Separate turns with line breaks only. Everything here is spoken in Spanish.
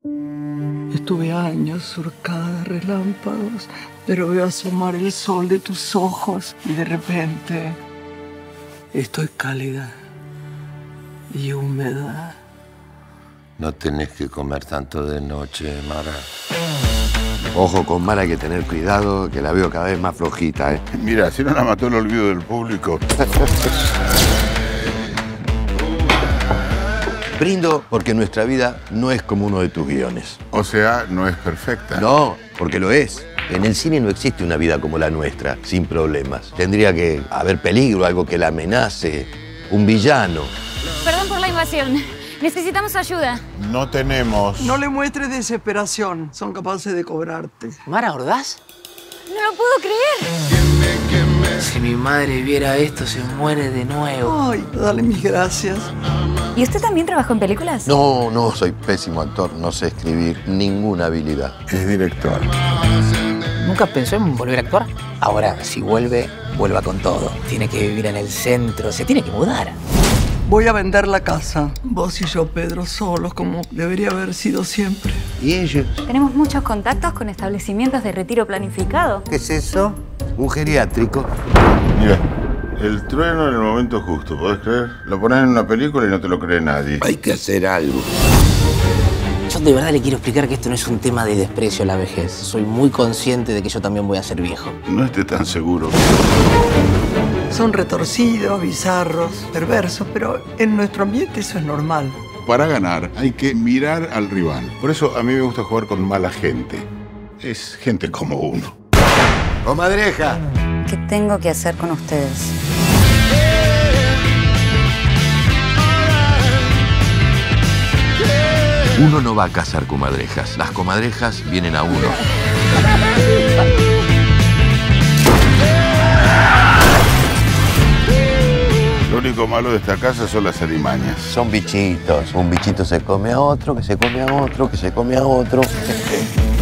Estuve años surcada de relámpagos, pero veo asomar el sol de tus ojos y de repente estoy cálida y húmeda.
No tenés que comer tanto de noche, Mara.
Ojo con Mara, hay que tener cuidado, que la veo cada vez más flojita, ¿eh?
Mira, si no la mató el olvido del público.
Brindo porque nuestra vida no es como uno de tus guiones.
O sea, no es perfecta.
No, porque lo es. En el cine no existe una vida como la nuestra, sin problemas. Tendría que haber peligro, algo que la amenace, un villano.
Perdón por la invasión. Necesitamos ayuda.
No tenemos.
No le muestres desesperación, son capaces de cobrarte.
¿Mara Ordaz?
No lo puedo creer.
Si mi madre viera esto, se muere de nuevo.
Ay, dale mis gracias.
¿Y usted también trabajó en películas?
No, soy pésimo actor, no sé escribir ninguna habilidad.
Es director.
¿Nunca pensó en volver a actuar? Ahora, si vuelve, vuelva con todo. Tiene que vivir en el centro, se tiene que mudar.
Voy a vender la casa. Vos y yo, Pedro, solos, como debería haber sido siempre.
¿Y ellos?
Tenemos muchos contactos con establecimientos de retiro planificado.
¿Qué es eso? Un geriátrico.
Mira, el trueno en el momento justo, ¿podés creer? Lo pones en una película y no te lo cree nadie.
Hay que hacer algo.
Yo de verdad le quiero explicar que esto no es un tema de desprecio a la vejez. Soy muy consciente de que yo también voy a ser viejo.
No estés tan seguro.
Son retorcidos, bizarros, perversos, pero en nuestro ambiente eso es normal.
Para ganar hay que mirar al rival. Por eso a mí me gusta jugar con mala gente. Es gente como uno.
¡Comadreja!
¿Qué tengo que hacer con ustedes?
Uno no va a cazar comadrejas. Las comadrejas vienen a uno.
Lo único malo de esta casa son las alimañas.
Son bichitos. Un bichito se come a otro, que se come a otro, que se come a otro.